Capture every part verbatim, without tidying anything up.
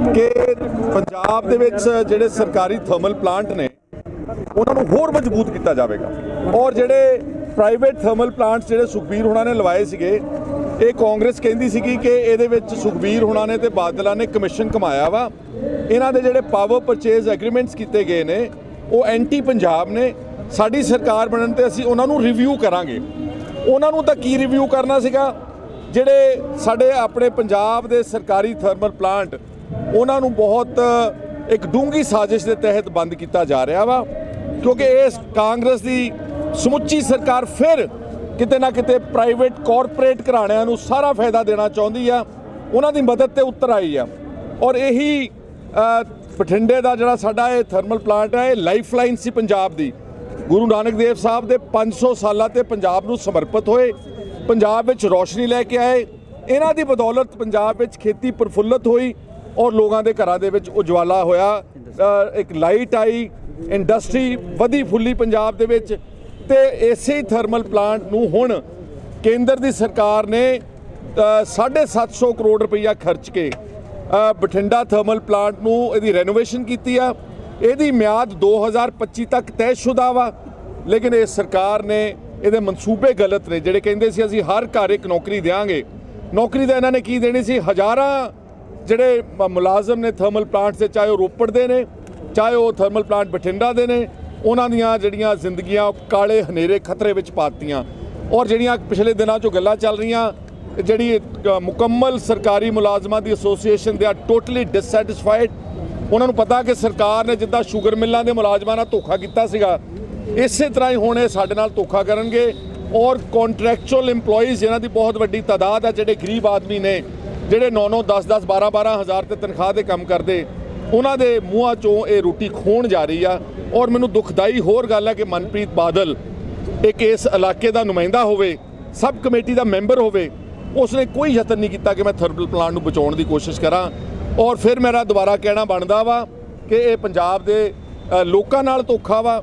कि पंजाब दे विच जिहड़े सरकारी थर्मल प्लांट ने उन्होंने होर मजबूत किया जाएगा और जिहड़े प्राइवेट थर्मल प्लांट्स जिहड़े सुखबीर होना ने लवाए सीगे ये कांग्रेस कहती सी कि इहदे विच सुखबीर होना ने ते बादलों ने कमिशन कमाया वा। इन्हां दे जिहड़े पावर परचेज एग्रीमेंट्स किए गए ने वो एंटी पंजाब ने। साडी सरकार बनन ते असीं उन्हां नूं रिव्यू करांगे। उन्हां नूं तां की रिव्यू करना सीगा जिहड़े साडे अपने पंजाब दे सरकारी थर्मल प्लांट उन्हां नूं बहुत एक डूंगी साजिश के तहत बंद किया जा रहा वा, क्योंकि इस कांग्रेस की समुची सरकार फिर किते ना किते प्राइवेट कॉरपोरेट घराणिਆਂ ਨੂੰ सारा फायदा देना चाहती है, उन्हां दी मदद ते उत्तर आई है। और यही बठिंडे का जिहड़ा साडा ये थर्मल प्लांट है लाइफ लाइन सी पंजाब दी। गुरु नानक देव साहब दे पाँच सौ साल ते पंजाब नूं समर्पित होए, पंजाब विच रोशनी लैके आए। इन्हां दी बदौलत पंजाब विच खेती प्रफुल्लित हुई और लोगों के घरों के विच उजवाला होया, एक लाइट आई, इंडस्ट्री वधी फुली पंजाब दे विच। ते इसे ही थर्मल प्लांट नूं हुण केंद्र दी सरकार ने साढ़े सत्त सौ करोड़ रुपया खर्च के बठिंडा थर्मल प्लांट नूं इहदी रेनोवेशन कीती आ। इहदी म्याद दो हज़ार पच्ची तक तयशुदा वा, लेकिन इस सरकार ने इहदे मनसूबे गलत ने। जिहड़े कहिंदे सी असीं हर घर एक नौकरी देंगे, नौकरी तो इन्हां ने की देनी सी, हज़ारां जिहड़े मुलाजम ने थर्मल प्लांट से, चाहे वो रोपड़ दे ने चाहे वो थर्मल प्लांट बठिंडा दे ने, उन्हां दियां जिहड़ियां जिंदगियां काले हनेरे खतरे विच पातीआं। और जिहड़ियां पिछले दिनां चों गल्लां चल रहीआं, जिहड़ी मुकम्मल सरकारी मुलाजमां दी एसोसीएशन दे आर टोटली डिससैटिस्फाइड। उन्हां नूं पता कि सरकार ने जिद्दां शुगर मिल्लां दे मुलाजमां नाल धोखा कीता सीगा, इसे तरह ही हुण इह साडे नाल धोखा करनगे। और कॉन्ट्रैक्चुअल इंपलॉइज़ जिन्हां दी बहुत वड्डी तादाद है, जिहड़े गरीब आदमी ने, जिहड़े नौ नौ दस दस बारह बारह हज़ार ते तनख्वाह दे काम करदे, उन्हां दे मूँहां चों ये रोटी खोण जा रही आ। और मैनूं दुखदाई होर गल है कि मनप्रीत बादल एक इस इलाके का नुमाइंदा होवे, सब कमेटी का मैंबर होवे, उसने कोई यतन नहीं किया कि मैं थर्मल प्लांट नूं बचाउण दी कोशिश करा। और फिर मेरा दोबारा कहना बनदा वा कि ये पंजाब दे लोकां नाल धोखा वा,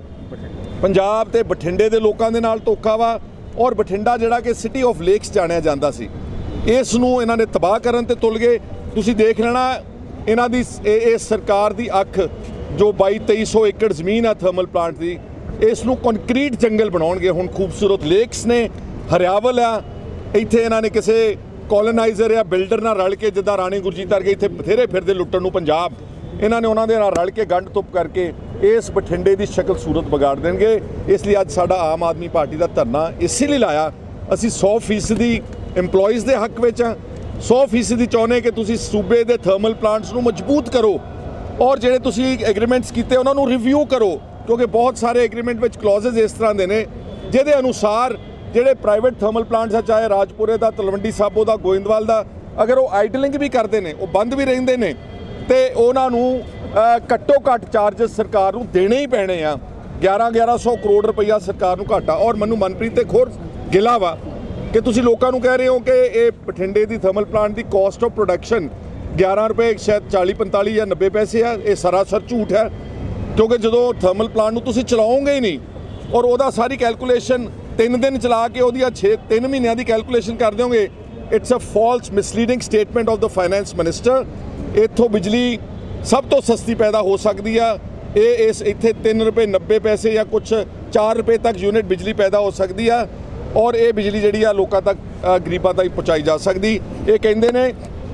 पंजाब ते बठिंडे दे लोकां दे नाल धोखा वा। और बठिंडा जिहड़ा कि सिटी ऑफ लेक्स जाणिया जांदा सी, इस नूं इन्हां ने तबाह करन ते तुल गए। तुसीं देख लेना इन्हां दी इस सरकार दी अख जो बाई तेई सौ एकड़ जमीन है थर्मल प्लांट की, इसनूं कंक्रीट जंगल बनाउणगे। हुण खूबसूरत लेक्स ने, हरियावल आ, इत्थे इन्हां ने किसी कॉलोनाइजर या बिल्डर नाल रल के, जिद्दां राणी गुरजीत वर्गे इत्थे बथेरे फिरदे लुੱਟਣ ਨੂੰ पंजाब, इन्हां ने उन्हां दे नाल रल के गंढ तुप करके इस बठिंडे की शक्ल सूरत बिगाड़ देंगे। इसलिए अज साडा आम आदमी पार्टी का धरना इसी लिए लाया। असीं सौ फीसदी इंपलॉइज़ के हक विच, सौ फीसदी चाहुंदे कि तुसीं सूबे के थर्मल प्लांट्स नूं मजबूत करो और जिहड़े तुसीं एग्रीमेंट्स कीते उन्हां नूं रिव्यू करो, क्योंकि बहुत सारे एग्रीमेंट विच क्लॉजेज इस तरह के ने जिहदे अनुसार जिहड़े प्राइवेट थर्मल प्लांट्स है, चाहे राजपुरे का, तलवंडी साबो का, गोइंदवाल का, अगर वो आइडलिंग भी करते हैं, वो बंद भी रहिंदे ने, ते उन्हां नूं घट्टो घट्ट चार्जिस सरकार नूं देने ही पैणे आ। ग्यारह ग्यारह सौ करोड़ रुपया सरकार नूं घाटा। और मैनूं मनप्रीत ते खोर गिला वा कि तुसीं लोकां नूं कह रहे हो कि ये बठिंडे की थर्मल प्लांट की कॉस्ट ऑफ प्रोडक्शन ग्यारह रुपए शायद चाली पंताली या नब्बे पैसे है। ये सरासर झूठ है, क्योंकि जो थर्मल प्लांट नूं तुसीं चलाओगे ही नहीं और वह सारी कैलकुलेशन तीन दिन चला के वह छे तीन महीनों की कैलकुलेशन कर दोगे, it's a false misleading statement of the finance minister. इत्थों बिजली सब तो सस्ती पैदा हो सकती है, ये इस इत्थे तीन रुपए नब्बे पैसे या कुछ चार रुपए तक यूनिट बिजली पैदा हो सकती है। और ये बिजली जिहड़ी आ लोकां तक गरीबां तक पहुँचाई जा सकती। ये कहंदे ने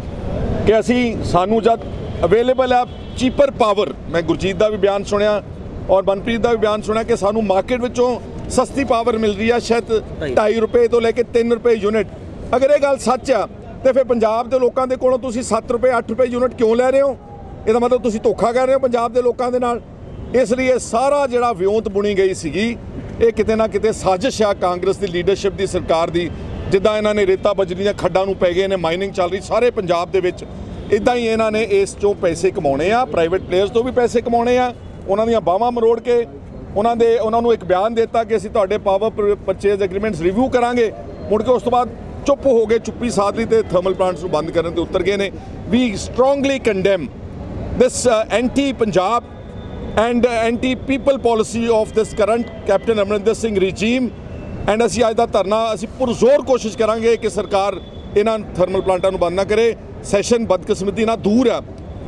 कि असी सानू जब अवेलेबल है चीपर पावर, मैं गुरजीत का भी बयान सुनिया और मनप्रीत का भी बयान सुनिया कि सानू मार्केट विचों सस्ती पावर मिल रही है, शायद ढाई रुपए तो लैके तीन रुपए यूनिट। अगर ये गल सच आ तो फिर पंजाब के लोगों के कोलों तुसीं सत्त रुपए अठ रुपए यूनिट क्यों लै रहे हो? इसका मतलब तुसीं धोखा कर रहे हो पंजाब के लोगों के नाल। इसलिए सारा जिहड़ा वियोंत बुनी गई सीगी, ये किते ना किते साजिश आ कांग्रेस की लीडरशिप की सरकार की। जिद्दां इन्हां ने रेता बजरी ਦੀਆਂ खड्डां नूं पै गए ने, माइनिंग चल रही सारे पंजाब दे विच, इदां ही इन्हां ने इस चों पैसे कमाने आ, प्राइवेट प्लेयर्स तो भी पैसे कमाने आ, उन्हां दीयां बाहां मरोड़ के उन्हां दे उन्हां नूं एक बयान देता कि असीं तुहाडे पावर परचेज एग्रीमेंट्स रिव्यू करांगे, मुड़ के उस तो बाद चुप हो गए, चुप्पी साध ली ते थर्मल प्लांट्स नूं बंद करन ते उतर गए ने। We strongly condemn this anti Punjab and anti people policy of this current captain Amarinder Singh regime. And असीं अज दा धरना असीं पुरजोर कोशिश करांगे कि सरकार इन्हां थर्मल प्लांटां नूं बंद ना करे। सैशन बदकिस्मती ना दूर है,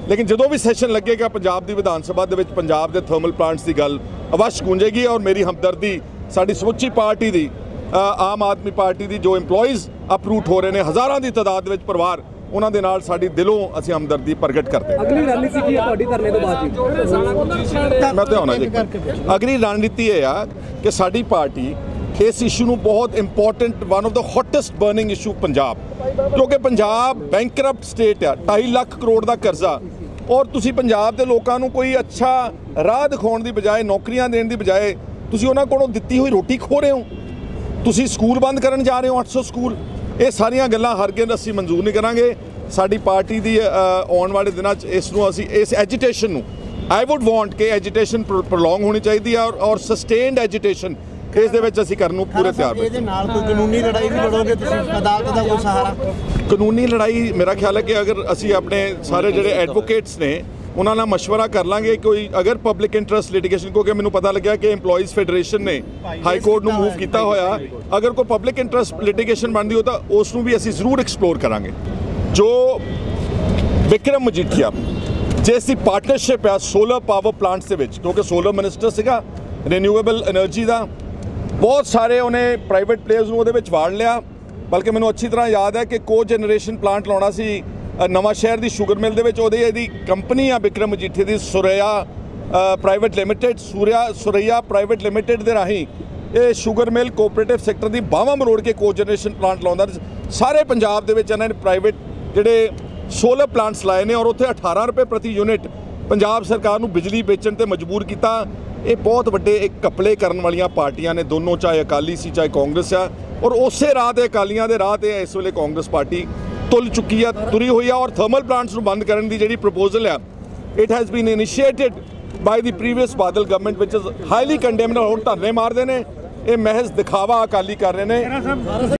लेकिन जो भी सैशन लगेगा पंजाब की विधान सभा दे विच पंजाब के थर्मल प्लांट्स की गल अवश्य गूंजेगी। और मेरी हमदर्दी साडी समुची पार्टी की आम आदमी पार्टी की जो इंपलॉइज़ अपरूट हो रहे हैं हज़ारों की तादाद में परिवार उन्हां दे नाल साडी दिलों असीं हमदर्दी प्रगट करते हैं। अगली रणनीति की है तुहाडी धरने तो बाद जी मैं तो होना जी अगली रणनीति ये आ कि साडी पार्टी इस इशू ਨੂੰ बहुत important one of the hottest burning issue Punjab क्योंकि पंजाब बैंकरप्ट स्टेट आ ढाई लाख करोड़ का कर्जा और तुसी पंजाब के लोगों को कोई अच्छा राह दिखाने की बजाय नौकरियां देने की बजाय तुसी उन्हां कोलों दित्ती हुई रोटी खो रहे हो। तुसी स्कूल बंद करन जा रहे हो आठ सौ स्कूल। ये सारियां गल्लां हरगिज़ असीं मंजूर नहीं करांगे। साडी पार्टी दी आउण वाले दिनां च इस नूं असीं इस एजीटेशन नूं आई वुड वांट कि एजीटेशन प्रोलॉन्ग होनी चाहिए और और सस्टेन्ड एजीटेशन इस दे विच असीं करन नूं पूरे तैयार ਇਹਦੇ ਨਾਲ ਕੋਈ ਕਾਨੂੰਨੀ ਲੜਾਈ ਵੀ ਲੜੋਗੇ ਤੁਸੀਂ ਅਦਾਲਤ ਦਾ ਕੋਈ ਸਹਾਰਾ? ਕਾਨੂੰਨੀ ਲੜਾਈ मेरा ख्याल है कि अगर असीं अपने सारे जिहड़े एडवोकेट्स ने उन्हां नाल मशवरा कर लांगे कोई अगर पब्लिक इंटरस्ट लिटिगेशन क्योंकि मैनूं पता लग्या कि इंपलॉइज़ फेडरेशन ने हाई कोर्ट नूं मूव किया होया अगर कोई पब्लिक इंटरस्ट लिटिगेशन बनती हो तो उस नूं भी असीं जरूर एक्सप्लोर करांगे। जो विक्रम मजीठिया जिसकी पार्टनरशिप है सोलर पावर प्लांट्स के विच क्योंकि सोलर मिनिस्टर सीगा रिन्यूएबल एनर्जी का बहुत सारे उन्हें प्राइवेट प्लेयर्स नूं उहदे विच वाड़ लिया। बल्कि मैनूं अच्छी तरह याद है कि को जनरेशन प्लांट लाउणा सी नवां शहर की शुगर मिल दे विच उहदी इहदी कंपनी आ विक्रम मजीठिया की Suraiya private limited Surya Suraiya private limited दे राहीं ये शुगर मिल कोऑपरेटिव सैक्टर की बाहवां मरोड़ के को जनरेशन प्लांट लाउंदा सारे पंजाब दे विच इन्हां ने प्राइवेट जिहड़े सोलर प्लांट्स लाए ने और उत्थे अठारह रुपए प्रति यूनिट पंजाब सरकार नूं बिजली बेचण ते मजबूर किया। ये बहुत वड्डे एक कपले करन वालियां पार्टियां ने दोनों चाहे अकाली सी चाहे कांग्रेस आ और उस राह ते अकालियां दे राह ते इस वेले कांग्रेस पार्टी तुल चुकी है तुरी हुई है। और थर्मल प्लांट्स नूं बंद करन दी जिहड़ी प्रपोजल है it has been initiated by the previous Badal government which is highly condemned. हुण धरने मारदे ने ये महज दिखावा अकाली कर रहे हैं।